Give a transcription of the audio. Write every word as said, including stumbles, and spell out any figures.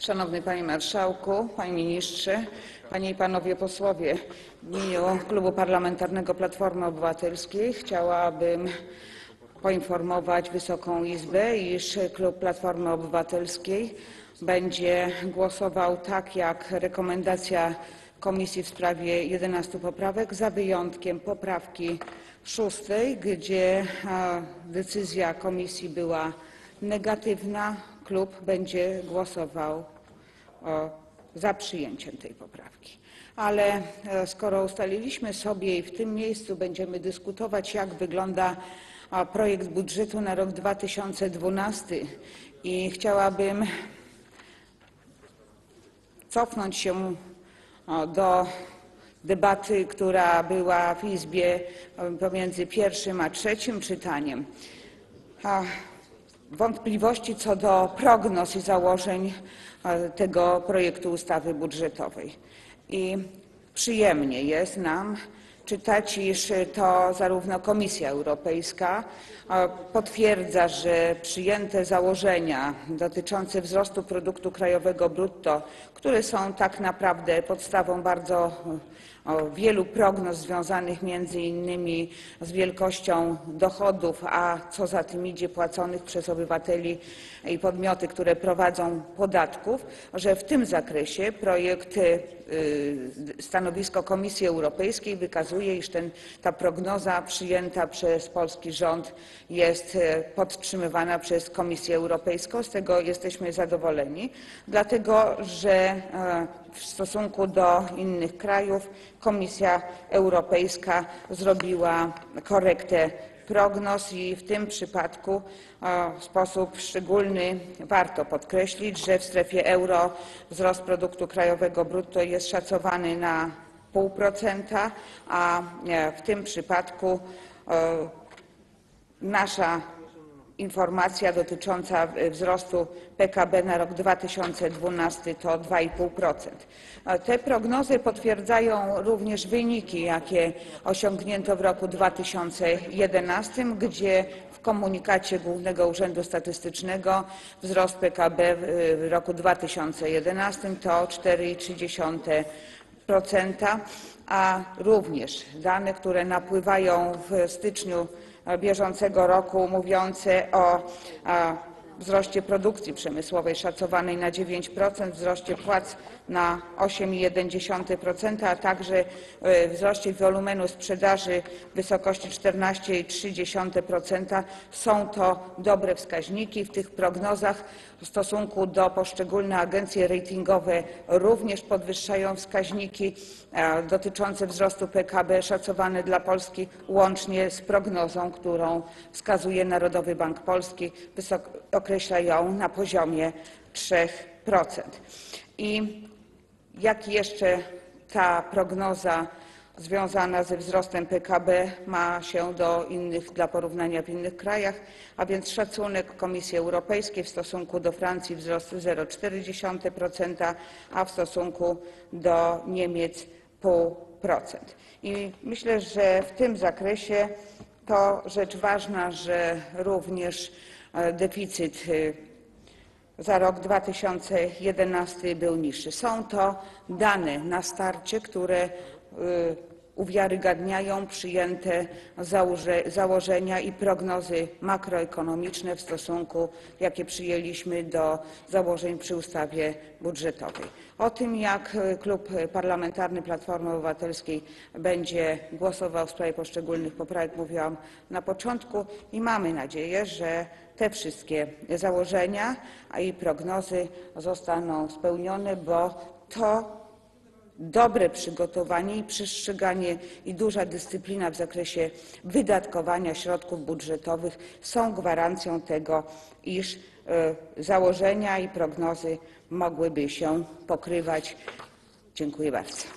Szanowny Panie Marszałku, Panie Ministrze, Panie i Panowie Posłowie! W imieniu Klubu Parlamentarnego Platformy Obywatelskiej chciałabym poinformować Wysoką Izbę, iż Klub Platformy Obywatelskiej będzie głosował tak jak rekomendacja Komisji w sprawie jedenastu poprawek, za wyjątkiem poprawki szóstej, gdzie decyzja Komisji była negatywna. Klub będzie głosował za przyjęciem tej poprawki. Ale skoro ustaliliśmy sobie i w tym miejscu będziemy dyskutować, jak wygląda projekt budżetu na rok dwa tysiące dwunasty, i chciałabym cofnąć się do debaty, która była w Izbie pomiędzy pierwszym a trzecim czytaniem. Wątpliwości co do prognoz i założeń tego projektu ustawy budżetowej. I przyjemnie jest nam czytać, iż to zarówno Komisja Europejska potwierdza, że przyjęte założenia dotyczące wzrostu produktu krajowego brutto, które są tak naprawdę podstawą bardzo wielu prognoz związanych między innymi z wielkością dochodów, a co za tym idzie płaconych przez obywateli i podmioty, które prowadzą podatków, że w tym zakresie projekt, stanowisko Komisji Europejskiej wykazuje, iż ten, ta prognoza przyjęta przez polski rząd jest podtrzymywana przez Komisję Europejską. Z tego jesteśmy zadowoleni, dlatego że w stosunku do innych krajów Komisja Europejska zrobiła korektę prognoz i w tym przypadku w sposób szczególny warto podkreślić, że w strefie euro wzrost produktu krajowego brutto jest szacowany na zero przecinek pięć procent, a w tym przypadku nasza informacja dotycząca wzrostu P K B na rok dwa tysiące dwunasty to dwa i pół procent. Te prognozy potwierdzają również wyniki, jakie osiągnięto w roku dwa tysiące jedenastym, gdzie w komunikacie Głównego Urzędu Statystycznego wzrost P K B w roku dwa tysiące jedenastym to cztery i trzy dziesiąte procent, a również dane, które napływają w styczniu bieżącego roku, mówiące o wzroście produkcji przemysłowej szacowanej na dziewięć procent, wzroście płac na osiem i jeden dziesiąty procent, a także wzroście wolumenu sprzedaży w wysokości czternaście i trzy dziesiąte procent. Są to dobre wskaźniki. W tych prognozach w stosunku do poszczególne agencje ratingowe również podwyższają wskaźniki dotyczące wzrostu P K B szacowane dla Polski, łącznie z prognozą, którą wskazuje Narodowy Bank Polski, określa ją na poziomie trzy procent. I jak jeszcze ta prognoza związana ze wzrostem P K B ma się do innych, dla porównania w innych krajach, a więc szacunek Komisji Europejskiej w stosunku do Francji wzrost zero przecinek cztery dziesiąte procent, a w stosunku do Niemiec zero przecinek pięć procent. I myślę, że w tym zakresie to rzecz ważna, że również deficyt za rok dwa tysiące jedenasty był niższy. Są to dane na starcie, które uwiarygadniają przyjęte założenia i prognozy makroekonomiczne w stosunku, jakie przyjęliśmy do założeń przy ustawie budżetowej. O tym, jak Klub Parlamentarny Platformy Obywatelskiej będzie głosował w sprawie poszczególnych poprawek, mówiłam na początku i mamy nadzieję, że te wszystkie założenia i prognozy zostaną spełnione, bo to dobre przygotowanie i przestrzeganie i duża dyscyplina w zakresie wydatkowania środków budżetowych są gwarancją tego, iż założenia i prognozy mogłyby się pokrywać. Dziękuję bardzo.